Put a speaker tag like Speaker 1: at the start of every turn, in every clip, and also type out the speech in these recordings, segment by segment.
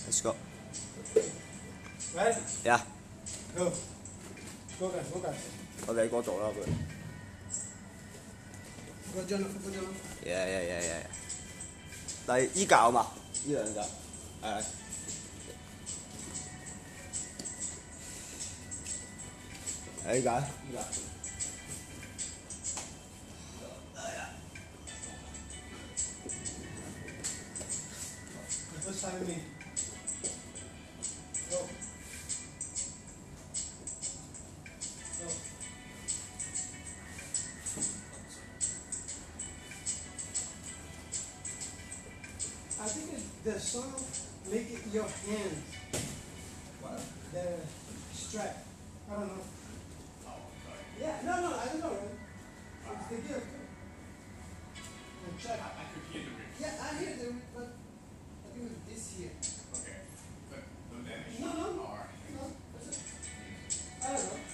Speaker 1: Let's go.
Speaker 2: Ready?
Speaker 1: Yeah.
Speaker 2: Go. Go guys, go guys.
Speaker 1: OK，過做啦佢。
Speaker 2: Go Jonathan, go Jonathan.
Speaker 1: Yeah。第依教嘛，依兩教。係。依教。
Speaker 2: First time me. Go. Go. I think the song make it your hands.
Speaker 1: What?
Speaker 2: The strap. I don't know.
Speaker 3: Oh, sorry.
Speaker 2: Yeah, no, I don't know. Right? It's the gear. Check.
Speaker 3: I could hear the riff.
Speaker 2: Yeah, I hear them, but I think it's this here.
Speaker 3: Okay. But the damage
Speaker 2: No.
Speaker 3: are.
Speaker 2: No, that's it. I don't know.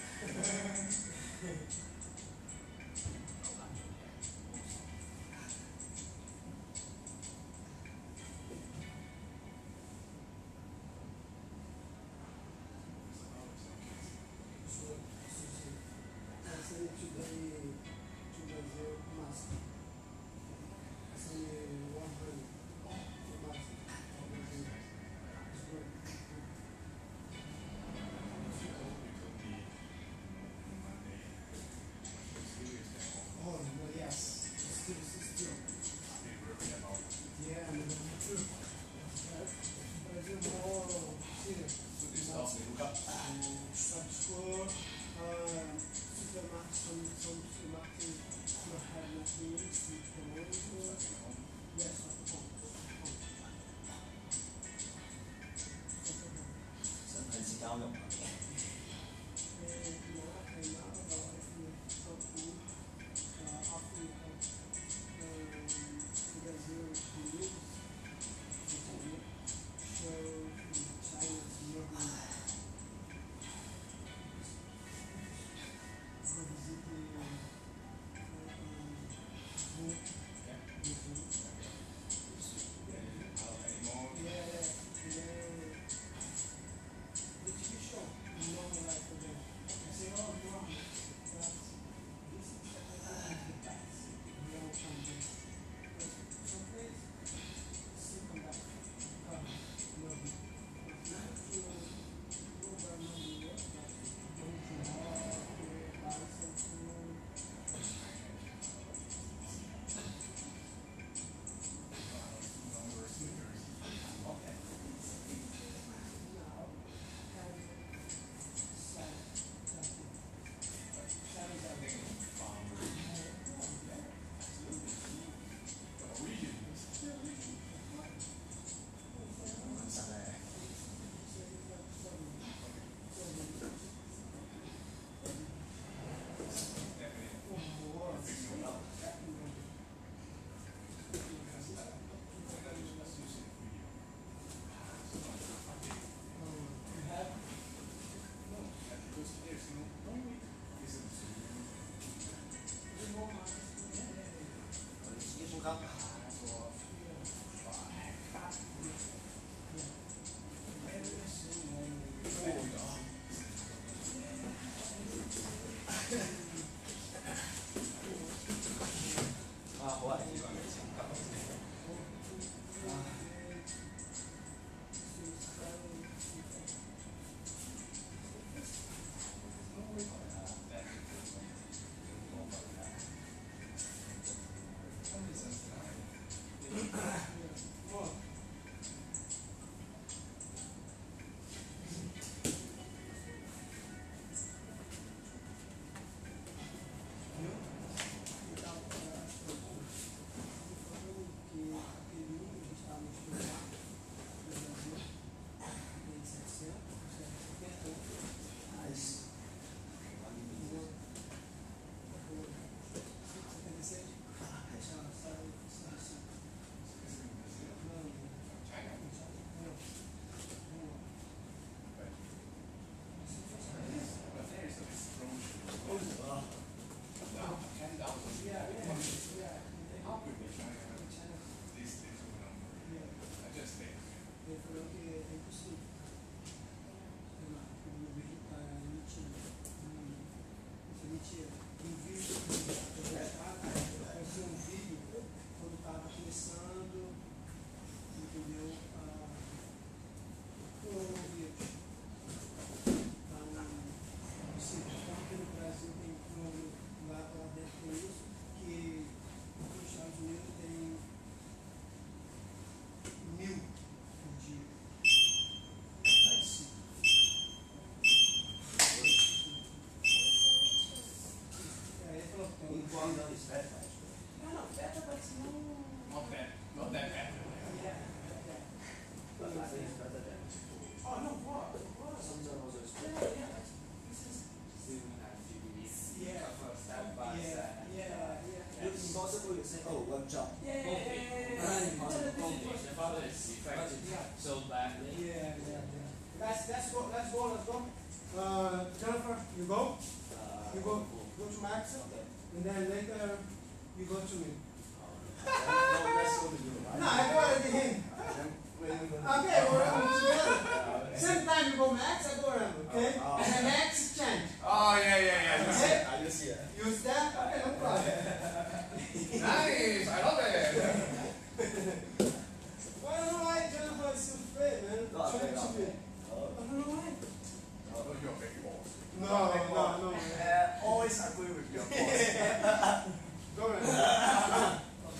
Speaker 4: so badly.
Speaker 2: Yeah. Let's go. Jennifer, you go. You go to Max, and then later you go to me.
Speaker 1: No, let's go to you.
Speaker 2: No, I go ahead to him. Okay, we're together. Same time you go Max, I go around, okay? And then Max change.
Speaker 3: Oh, yeah.
Speaker 2: Okay?
Speaker 1: I just see it.
Speaker 2: Use that? Okay, no problem.
Speaker 3: Nice. I love it.
Speaker 2: Well, I don't know why Jennifer is so fit, man.
Speaker 1: Not
Speaker 2: Trying
Speaker 1: fit,
Speaker 2: to
Speaker 1: not
Speaker 2: be.
Speaker 1: fit.
Speaker 2: I don't know why.
Speaker 3: Oh, you're a big boss.
Speaker 2: No.
Speaker 1: Always agree with your boss.
Speaker 2: Go ahead.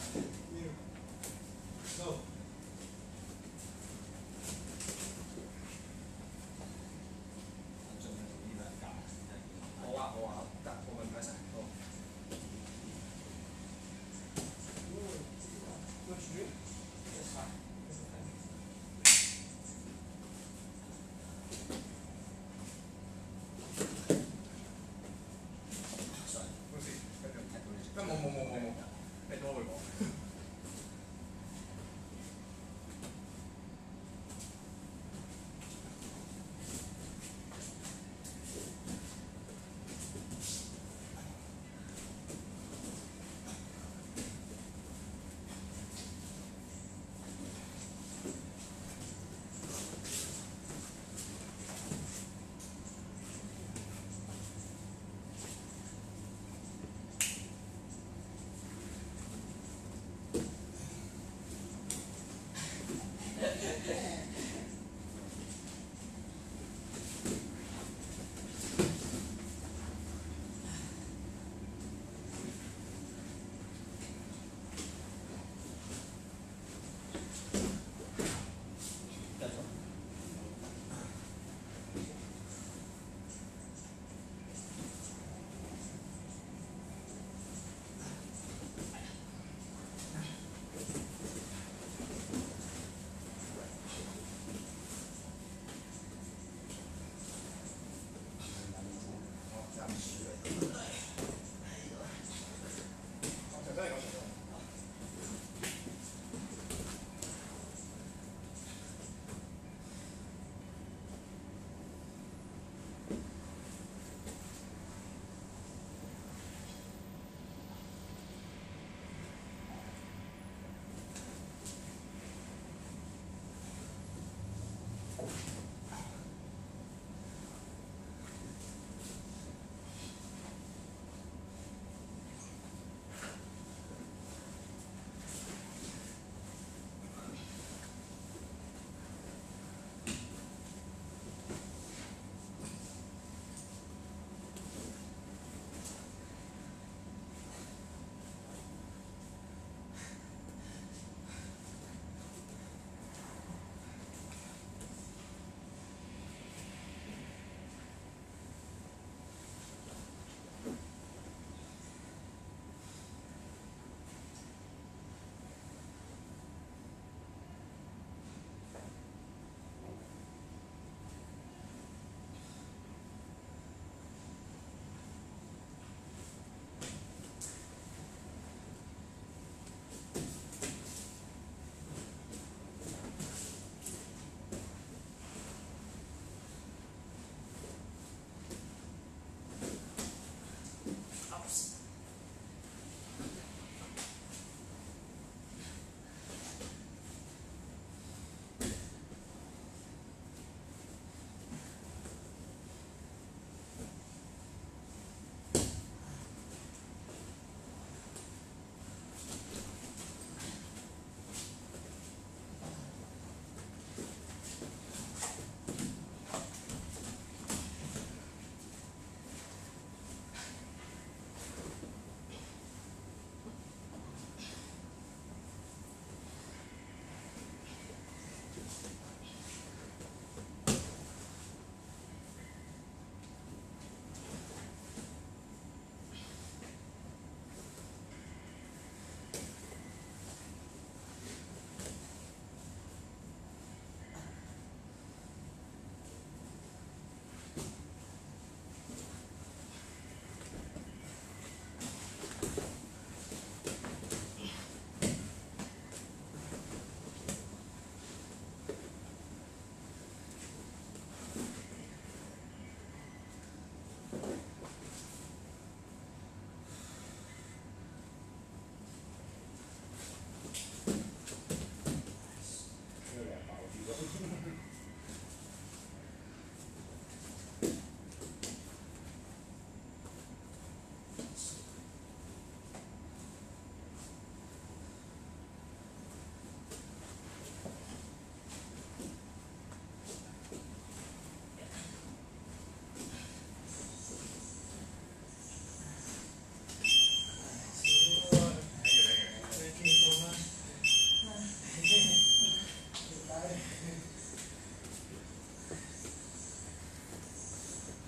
Speaker 2: Go. What you drink?
Speaker 4: That's fine.
Speaker 3: We'll see.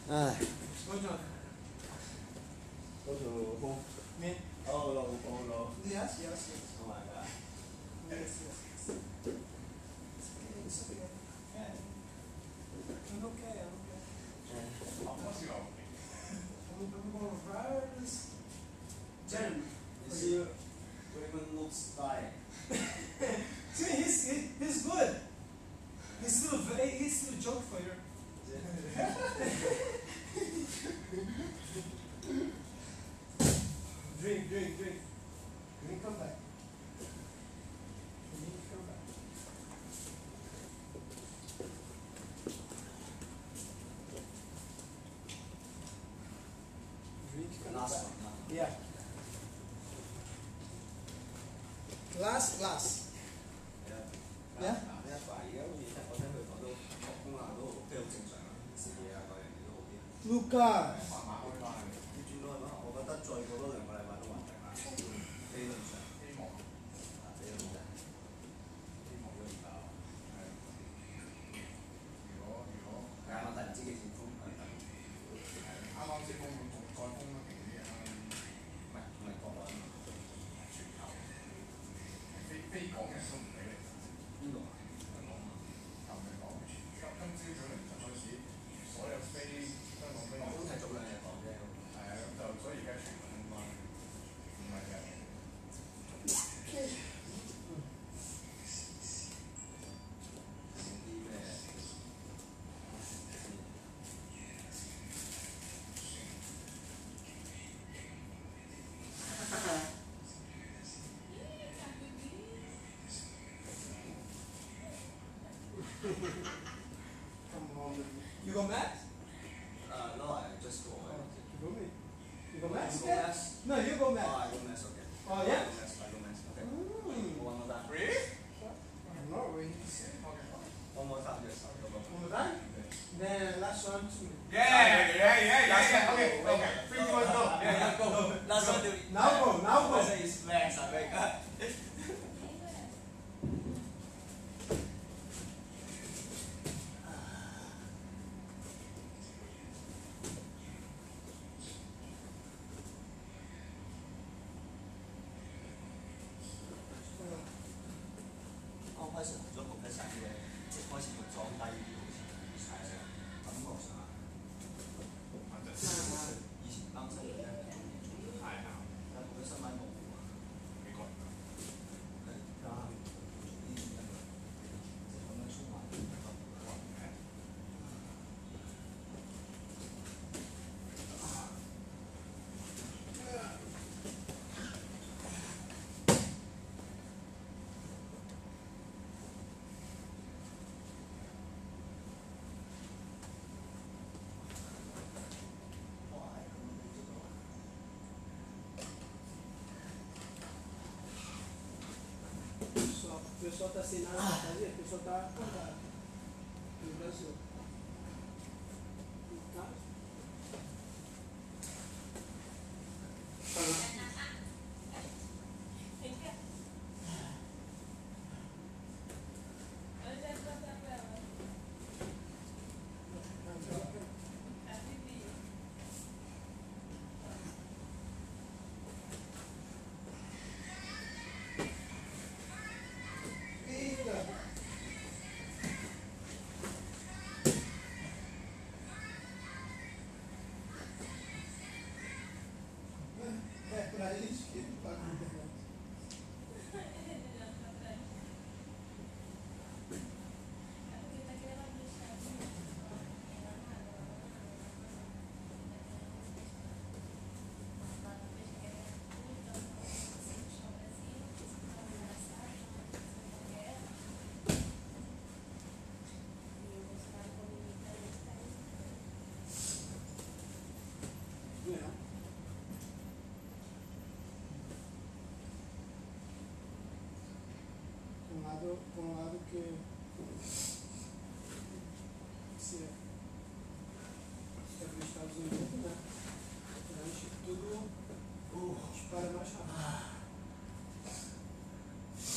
Speaker 1: 唉。
Speaker 2: Which one?
Speaker 1: Go to who?
Speaker 2: Me?
Speaker 1: Oh no, oh no.
Speaker 2: Yes, yes, yes.
Speaker 1: Oh my god.
Speaker 2: Yes, yes, yes. It's okay, it's okay. Yeah. I'm okay, I'm okay.
Speaker 3: Of course you are okay.
Speaker 2: I'm going first. Jen.
Speaker 1: You see, Raymond looks dying.
Speaker 2: See, he's good. He's still a joke for you. Drink. Drink, come back. Drink, come back. Drink, come
Speaker 1: Last
Speaker 2: back.
Speaker 1: one.
Speaker 2: Yeah. Glass. Yeah?
Speaker 1: 你阿爸而家好似我聽佢講都學工啊都 OK 好正常啊，食嘢啊嗰樣嘢都 OK。
Speaker 2: Luca.
Speaker 3: 慢慢開翻去。
Speaker 1: 要轉到係乜？我覺得再過多2個禮拜都穩定啦。理論上。
Speaker 3: 希望。
Speaker 1: 理論上。
Speaker 3: 希望都而家。係。如果
Speaker 1: 係啊，問題唔知幾時封係得。
Speaker 3: 啱啱先封到再封得勁啲啊！唔係國內啊嘛，全球。非港人都唔俾你。邊度啊？香港啊。頭先講，今朝早凌晨開始，所有飛香港飛我
Speaker 1: 都係早2日講啫。
Speaker 3: 係啊，咁就所以而家全部封翻，唔係嘅。
Speaker 1: 有啲咩？
Speaker 2: Come on. You go Max?
Speaker 1: No, I just go away.
Speaker 2: You go me. You go
Speaker 1: You
Speaker 2: Max?
Speaker 1: go Max?
Speaker 2: No, you go
Speaker 1: Oh,
Speaker 2: Max.
Speaker 1: I go Max, okay.
Speaker 2: Oh, yeah?
Speaker 1: I go Max, okay.
Speaker 2: Mm.
Speaker 1: One more time.
Speaker 3: Really?
Speaker 2: I'm not really.
Speaker 1: One more time, yes. Go.
Speaker 2: One more time? Then last one to me.
Speaker 3: Yeah. Okay. 3, 2, 1, go.
Speaker 1: Yeah, go. Last one to me.
Speaker 2: Now go.
Speaker 1: Say it's Max, I beg.開始同咗焗一齊嘅，即係開始會裝低啲好似係感覺上以前擔心嘅咧，
Speaker 3: 係啊，
Speaker 1: 但係焗咗身體冇啊，
Speaker 3: 美國人
Speaker 1: 係加啲就咁樣充埋
Speaker 2: O pessoal está sem nada para fazer, o pessoal está acordado. No Brasil. Tá? Para isso que ele paga o internet. Yeah. Com um lado que se é dos Estados Unidos, né? A gente tudo dispara mais rápido.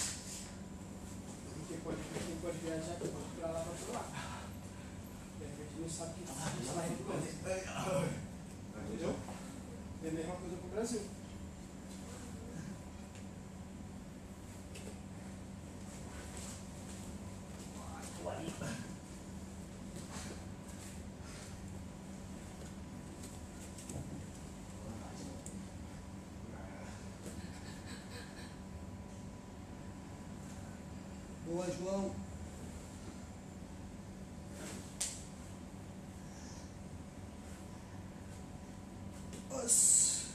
Speaker 2: Quem pode viajar, que pode ir pra lá, vai pra lá. De repente non sa chi Vedo? E mi fa cosa può Brasil? Boa, João. Nossa.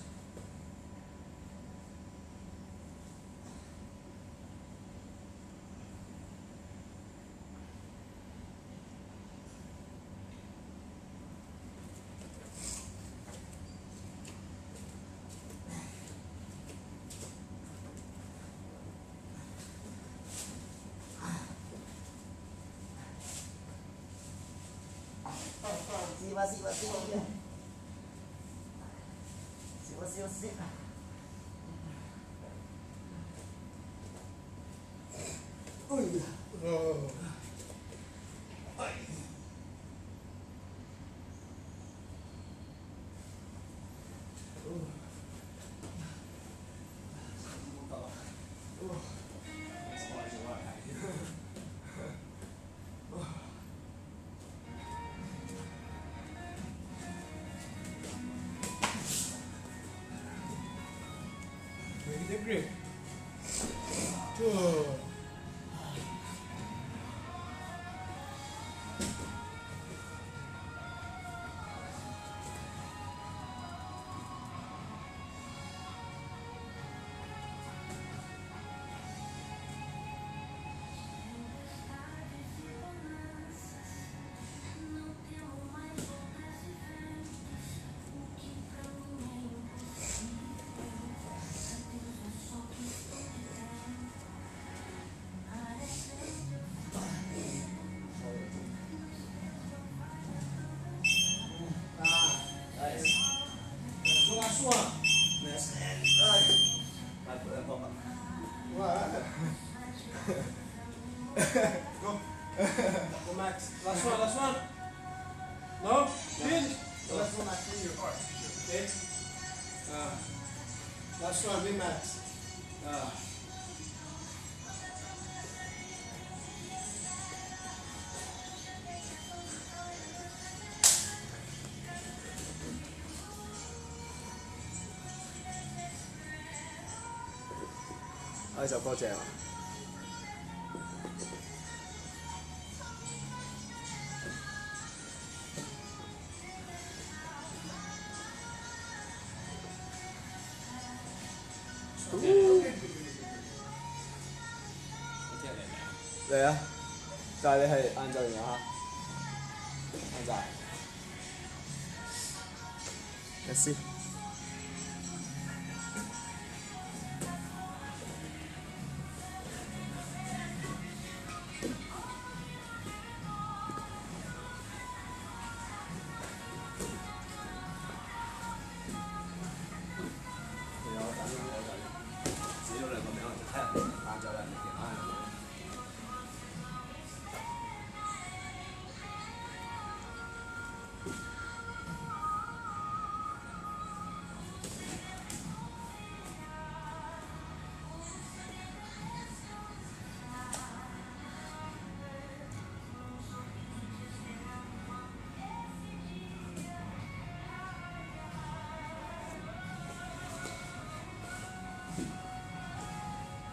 Speaker 4: Sí, va, sí, va, sí, va. Sí, va, sí, va, sí.
Speaker 2: Uy. Oh. Ay. Make it a grip. Two. One.
Speaker 4: Nice hand. I put that on.
Speaker 2: Go. Go, Max. Last one, last one. No? Finish.
Speaker 4: Last one, I see you.
Speaker 2: Okay. Last one, be Max.
Speaker 1: 呢首歌正啊！嚟啊！但係你係晏晝定晚黑？晏晝。Let's see。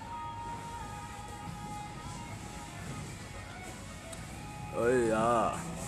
Speaker 1: 哎呀！